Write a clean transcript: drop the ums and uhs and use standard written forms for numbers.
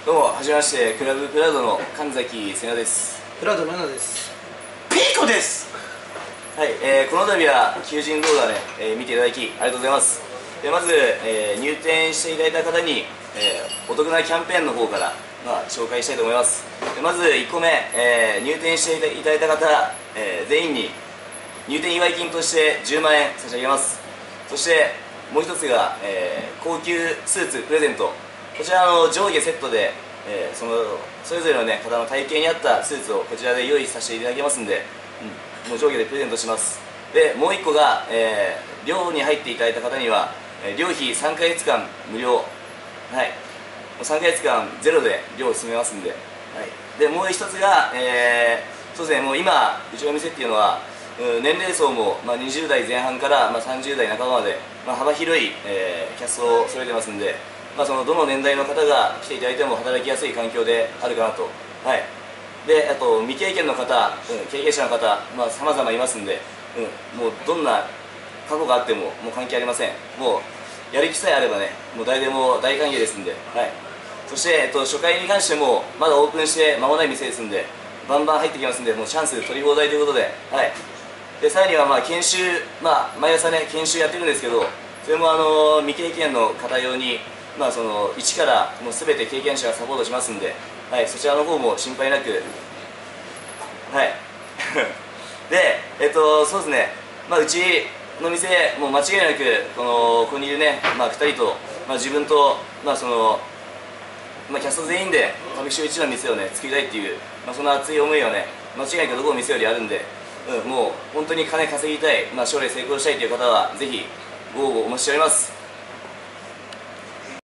どうも、はじめまして、クラブプラウドの神崎瀬名です。 プラウドマナです。 ピーコです。 はい、この度は求人動画で、見ていただきありがとうございます。まず、入店していただいた方に、お得なキャンペーンの方から、紹介したいと思います。まず1個目、入店していただいた方、全員に入店祝い金として10万円差し上げます。そしてもう一つが、高級スーツプレゼント。こちら上下セットで、それぞれの、方の体型に合ったスーツをこちらで用意させていただきますんで、もう上下でプレゼントします。でもう1個が、寮に入っていただいた方には、寮費3ヶ月間無料、はい、3ヶ月間ゼロで寮を進めますんで、はい、でもう一つが、そうですね、もう今うちの店っていうのは年齢層も、20代前半から、30代半ばまで、幅広い、キャストを揃えてますんで、そのどの年代の方が来ていただいても働きやすい環境であるかなと、はい、であと未経験の方、経験者の方、さまざまいますんで、もうどんな過去があってももう関係ありません。もうやる気さえあればね、もう誰でも大歓迎ですんで、はい、そして、初回に関してもまだオープンして間もない店ですんで、バンバン入ってきますんで、もうチャンス取り放題ということで、はい、でさらには研修、毎朝ね研修やってるんですけど、それも未経験の方用に、一からもう全て経験者がサポートしますんで、はい、そちらの方も心配なく、はいでそうですね、うちの店もう間違いなくここにいるね、2人と、自分と、キャスト全員で歌舞伎町一の店をね作りたいっていう、その熱い思いはね間違いなくどこの店よりあるんで、もう本当に金稼ぎたい、将来成功したいという方はぜひご応募お待ちしております。